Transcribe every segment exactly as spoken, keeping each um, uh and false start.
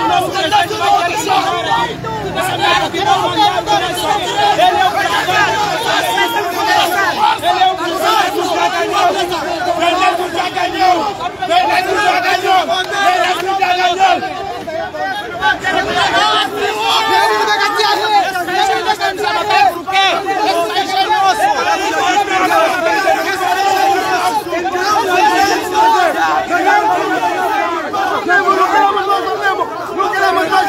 nosso candidato vai querer chamar aí. Essa merda que não mandaram direção. Ele é o Ele é o Fernando já ganhou. Fernando já ganhou. Fernando já ganhou. Fernando já ganhou. Por quê? Esse é nosso. Não queremos mais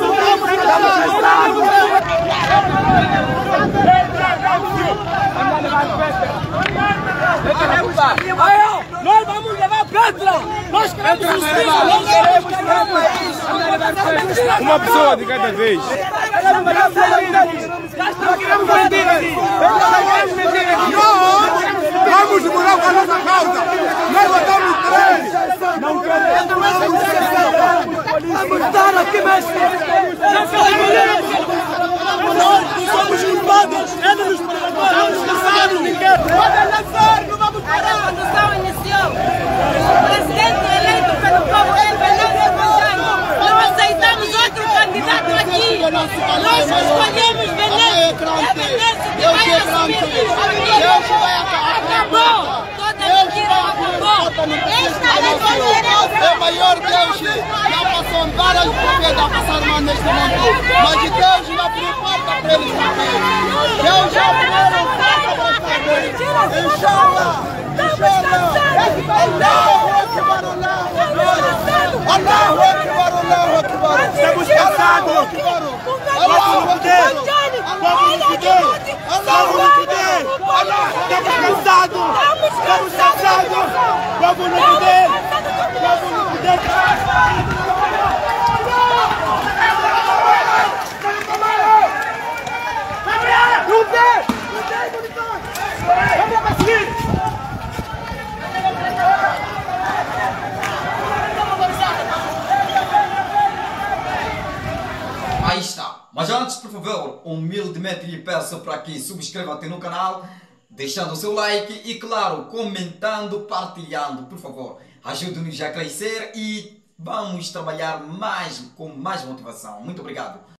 nós vamos levar Petra! Nós queremos justiça! Nós queremos uma pessoa de cada vez! Nós queremos vamos mudar com a nossa causa! Nós votamos três! Não queremos! Vamos estar aqui mesmo! Nós somos culpados! Eles nos vamos lançar! Podem lançar! Não vamos parar! A revolução iniciou! O presidente eleito pelo povo é Fernando Evangelho! Não aceitamos outro candidato aqui! Nós escolhemos Venâncio! É Venâncio que vai assumir! Acabou! Toda mentira acabou! Esta revolução é o maior Deus! Já passou várias profecias a passar mal neste mundo! Mas Deus não importa para eles! Deus já primeiro faz a deles! Inshallah! Inshallah! Allahu Akbar! Allahu Akbar! Allahu Akbar! Estamos cansados! Allahu Akbar! Allahu Akbar! Estamos cansados! Estamos cansados! Vamos no poder! Vamos no poder! Não tem! Não tem munições! Vamos para seguir! Aí está. Mas antes, por favor, humildemente lhe peço para que subscreva aqui no canal, deixando o seu like e, claro, comentando, partilhando, por favor. Ajude-nos a crescer e vamos trabalhar mais com mais motivação. Muito obrigado.